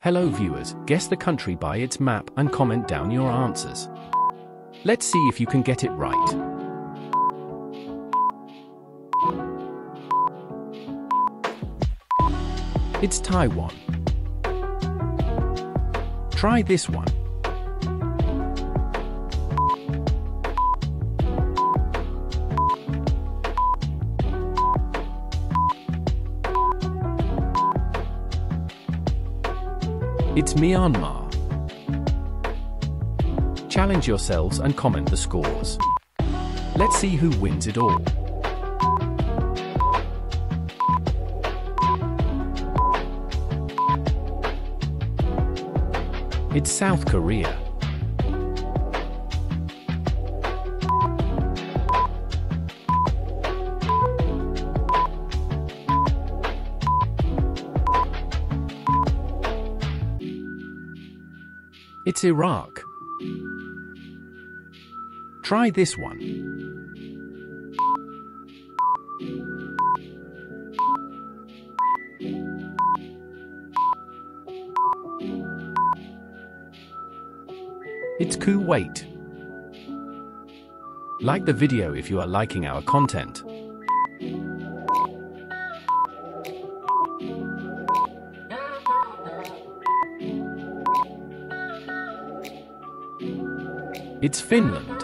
Hello viewers, guess the country by its map and comment down your answers. Let's see if you can get it right. It's Taiwan. Try this one. It's Myanmar. Challenge yourselves and comment the scores. Let's see who wins it all. It's South Korea. It's Iraq. Try this one. It's Kuwait. Like the video if you are liking our content. It's Finland.